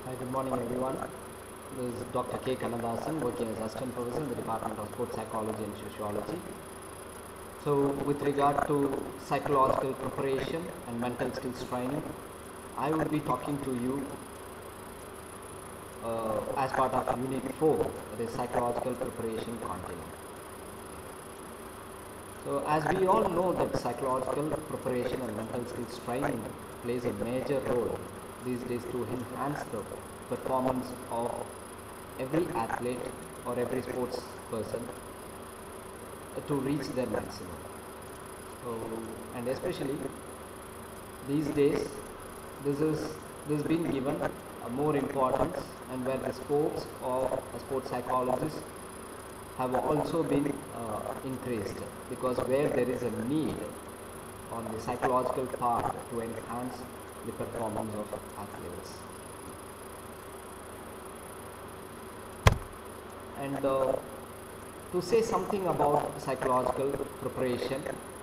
Hi, good morning everyone. This is Dr. K. Kannadasan, working as Assistant Professor in the Department of Sports Psychology and Sociology. So, with regard to psychological preparation and mental skills training, I will be talking to you as part of Unit 4, that is Psychological Preparation Continuum. So, as we all know that psychological preparation and mental skills training plays a major role these days to enhance the performance of every athlete or every sports person to reach their maximum. So, and especially these days, this is being given more importance, and where the scopes of sports psychologists have also been increased, because where there is a need on the psychological part to enhance the performance of athletes. And to say something about psychological preparation,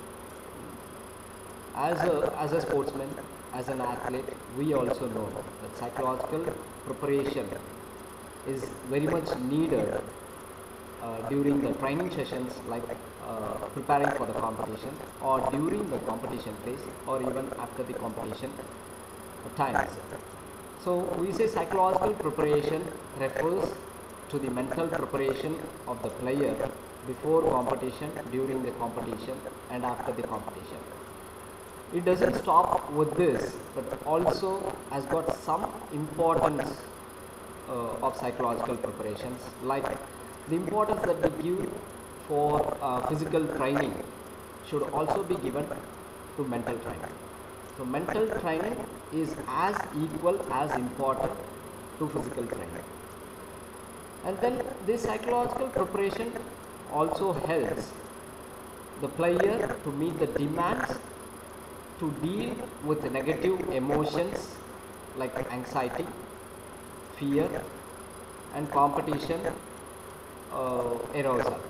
as a sportsman, as an athlete, we also know that psychological preparation is very much needed during the training sessions, like preparing for the competition, or during the competition phase, or even after the competition times. So we say psychological preparation refers to the mental preparation of the player before competition, during the competition, and after the competition. It doesn't stop with this, but also has got some importance of psychological preparations, like the importance that we give for physical training should also be given to mental training. So mental training is as equal as important to physical training. And then this psychological preparation also helps the player to meet the demands, to deal with negative emotions like anxiety, fear, and competition arousal.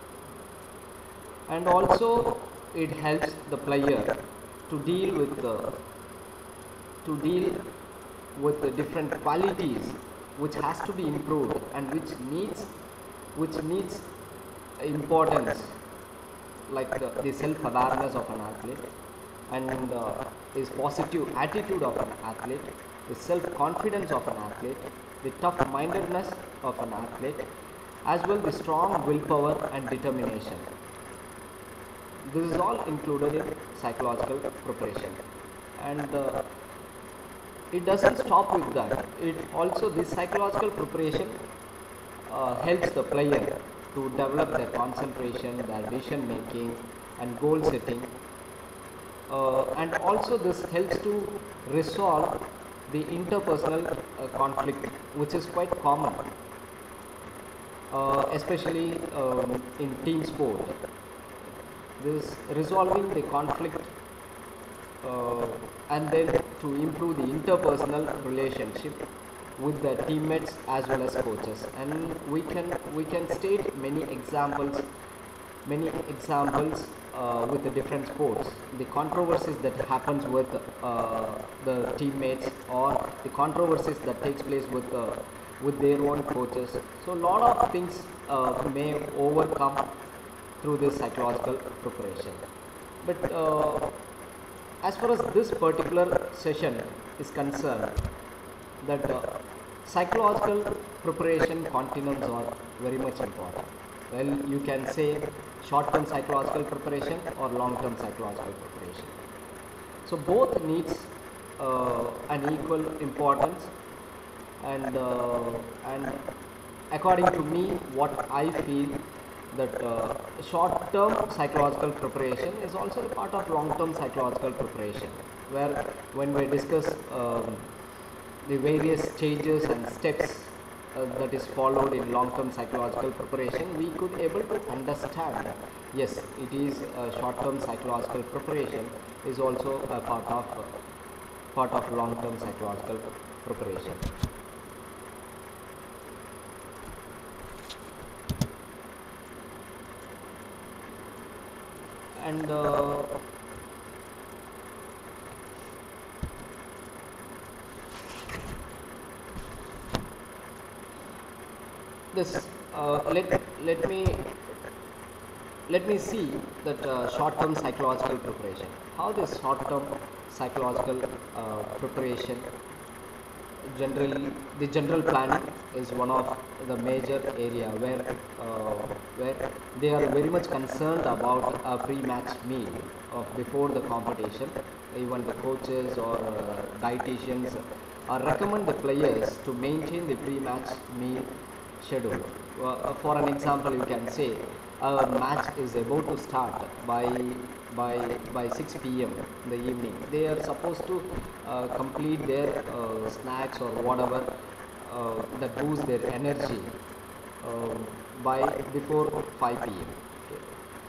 And also it helps the player to deal with the different qualities which has to be improved, and which needs importance, like the self-awareness of an athlete, and his positive attitude of an athlete, the self-confidence of an athlete, the tough-mindedness of an athlete, as well the strong willpower and determination. This is all included in psychological preparation. And it doesn't stop with that. It also, this psychological preparation helps the player to develop their concentration, their decision making, and goal setting. And also this helps to resolve the interpersonal conflict, which is quite common, especially in team sport. This resolving the conflict, and then to improve the interpersonal relationship with the teammates as well as coaches. And we can state many examples with the different sports, the controversies that happens with the teammates, or the controversies that takes place with their own coaches. So a lot of things may overcome through this psychological preparation. But as far as this particular session is concerned, that psychological preparation continuums are very much important. Well, you can say short-term psychological preparation or long-term psychological preparation. So both needs an equal importance, and according to me, what I feel, that short-term psychological preparation is also a part of long-term psychological preparation, where when we discuss the various stages and steps that is followed in long-term psychological preparation, we could able to understand, yes, it is short-term psychological preparation is also a part of long-term psychological preparation. And this let me see that short-term psychological preparation. How this short-term psychological preparation, generally the general planning is one of the major area where they are very much concerned about a pre-match meal of before the competition. Even the coaches or dietitians recommend the players to maintain the pre-match meal schedule. For an example, you can say a match is about to start by by 6 p.m. in the evening. They are supposed to complete their snacks or whatever that boosts their energy uh, by before 5 p.m. Okay.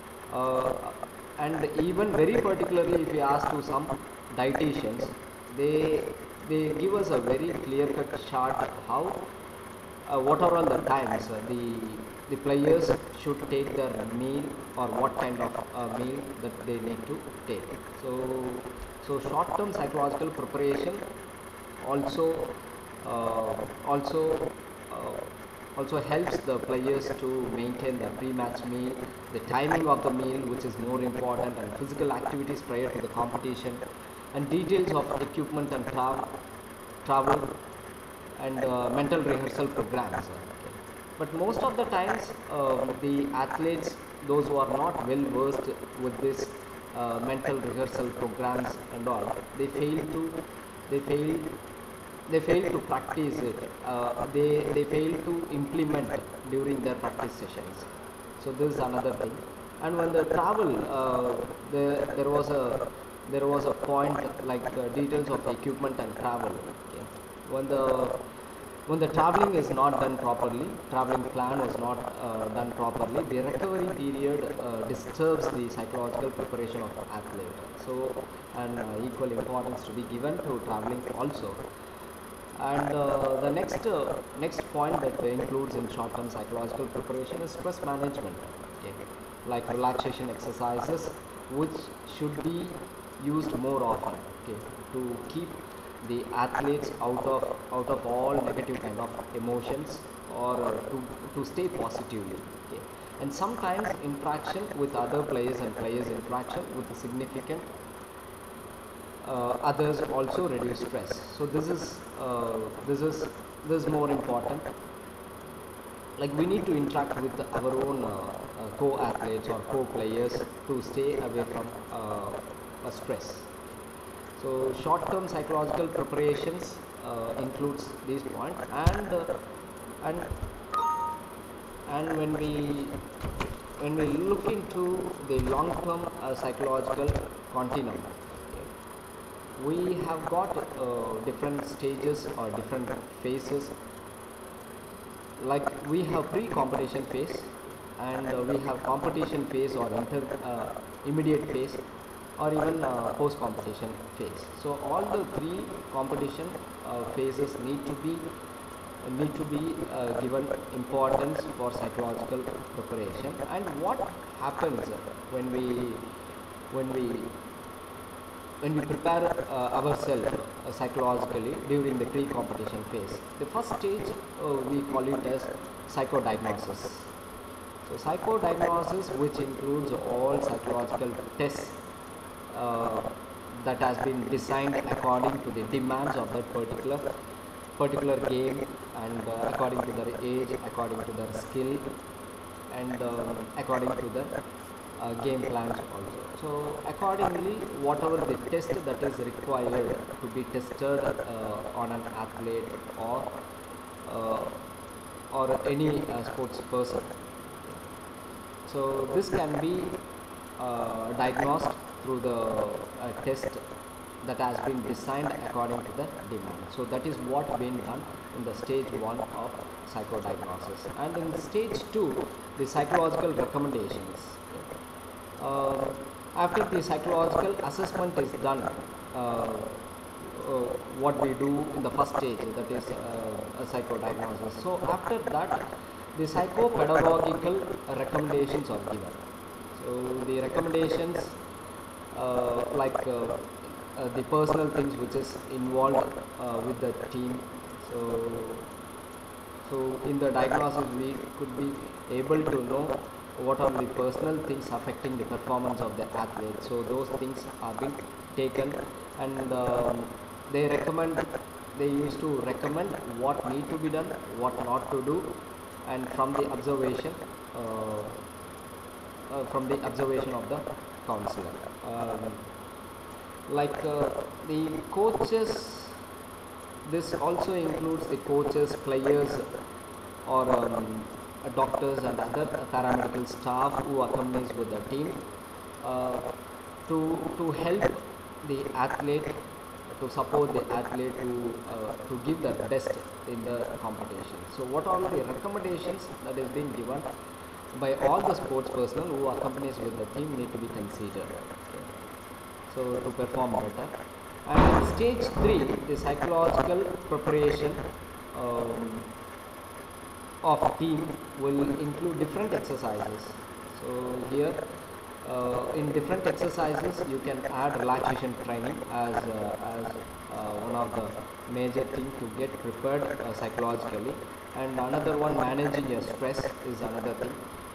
And even very particularly, if we ask to some dietitians, they they give us a very clear cut chart how what are all the times the players should take their meal or what kind of meal that they need to take. So short term psychological preparation also uh, also uh, also helps the players to maintain the pre-match meal, the timing of the meal, which is more important, and physical activities prior to the competition, and details of equipment and travel and mental rehearsal programs. Okay. But most of the times, the athletes, those who are not well versed with this mental rehearsal programs and all, they fail they fail to practice it. They fail to implement during their practice sessions. So this is another thing. And when the travel, there was a point like details of equipment and travel. Okay. When the when the traveling is not done properly, traveling plan was not done properly, the recovery period disturbs the psychological preparation of athlete. So, and equal importance to be given to traveling also. And the next point that includes in short-term psychological preparation is stress management. Okay, like relaxation exercises, which should be used more often. Okay, to keep the athletes out of all negative kind of emotions or to stay positively. Okay, and sometimes interaction with other players and players interaction with significant others also reduce stress. So this is more important. Like we need to interact with our own co-athletes or co-players to stay away from stress. So short-term psychological preparations includes these points, and and when we look into the long-term psychological continuum, we have got different stages or different phases. Like we have pre-competition phase, and we have competition phase or immediate phase, or even post-competition phase. So all the three competition phases need to be given importance for psychological preparation. And what happens when we when we prepare ourselves psychologically during the pre-competition phase? The first stage, we call it as psychodiagnosis. So psychodiagnosis, which includes all psychological tests uh, that has been designed according to the demands of that particular game, and according to their age, according to their skill, and according to the game plans also. So accordingly, whatever the test that is required to be tested on an athlete uh, or any sports person. So this can be diagnosed through the test that has been designed according to the demand. So that is what been done in the stage 1 of psychodiagnosis. And in stage 2, the psychological recommendations. Uh, After the psychological assessment is done, what we do in the first stage, that is a psychodiagnosis. So after that, the psychopedagogical recommendations are given. So the recommendations, the personal things which is involved with the team. So So in the diagnosis, we could be able to know what are the personal things affecting the performance of the athlete. So those things are being taken, and they recommend. They used to recommend what need to be done, what not to do, and from the observation of the counselor. Like the coaches, this also includes the coaches, players, or doctors and other paramedical staff who accompanies with the team uh, to help the athlete, to support the athlete to give their best in the competition. So what are the recommendations that is being given by all the sports personnel who accompanies with the team need to be considered, okay, so to perform better. And in stage 3, the psychological preparation um, of team will include different exercises. So here in different exercises you can add relaxation training as one of the major thing to get prepared psychologically, and another one, managing your stress, is another thing,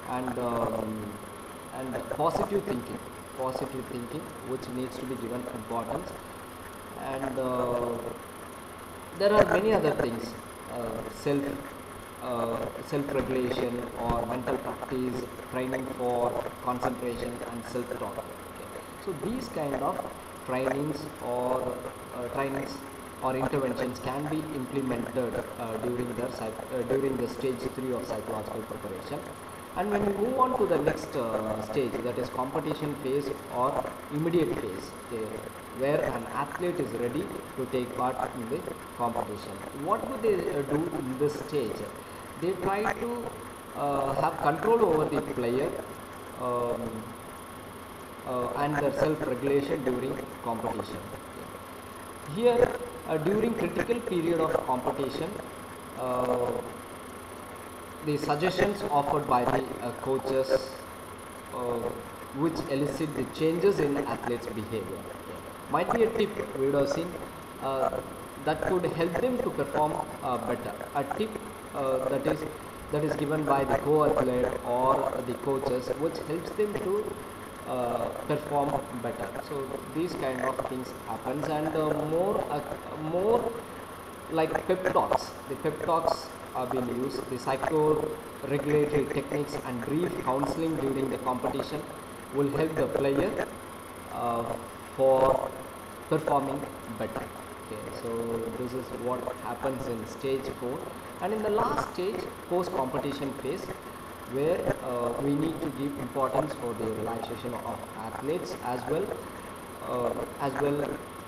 and positive thinking which needs to be given importance. And there are many other things, self self-regulation or mental practice, training for concentration and self-talk. Okay. So these kind of trainings trainings or interventions can be implemented during the stage 3 of psychological preparation. And when we move on to the next stage, that is competition phase or immediate phase, okay, where an athlete is ready to take part in the competition. What do they do in this stage? They try to have control over the player um, and their self-regulation during competition. Here, during critical period of competition, uh, the suggestions offered by the coaches uh, which elicit the changes in athletes' behavior might be a tip we would have seen that could help them to perform better. A tip that is given by the co-athlete or the coaches, which helps them to perform better. So these kind of things happens, and more like pep talks. The pep talks are being used. The psycho-regulatory techniques and brief counseling during the competition will help the player uh, for performing better. Okay, so this is what happens in stage 4, and in the last stage, post-competition phase, where we need to give importance for the relaxation of athletes as well, uh, as well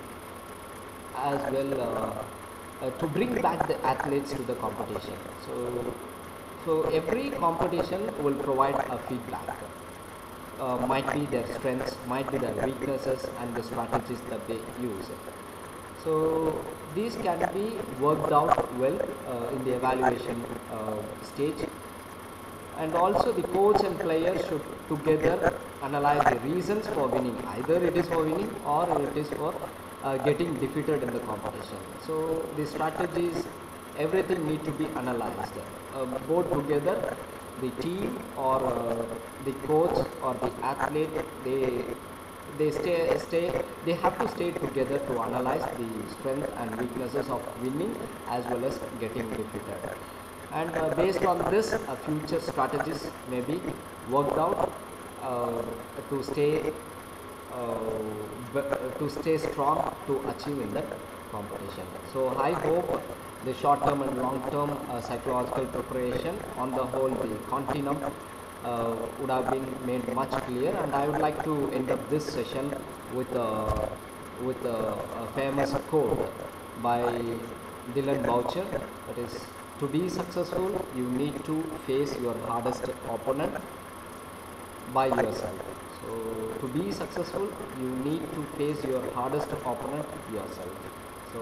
to bring back the athletes to the competition. So every competition will provide a feedback. Might be their strengths, might be their weaknesses, and the strategies that they use. So these can be worked out well in the evaluation stage, and also the coach and players should together analyze the reasons for winning. Either it is for winning or it is for getting defeated in the competition. So the strategies, everything need to be analyzed both together. The team or the coach or the athlete, they have to stay together to analyze the strength and weaknesses of winning as well as getting defeated. And based on this, future strategies may be worked out to stay strong to achieve in that competition. So I hope the short term and long term psychological preparation on the whole, the continuum would have been made much clear. And I would like to end up this session with a famous quote by Dylan Boucher, that is, to be successful you need to face your hardest opponent by yourself. So to be successful you need to face your hardest opponent yourself. So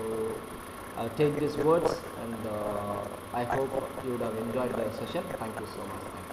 take these words, and I hope you would have enjoyed the session. Thank you so much.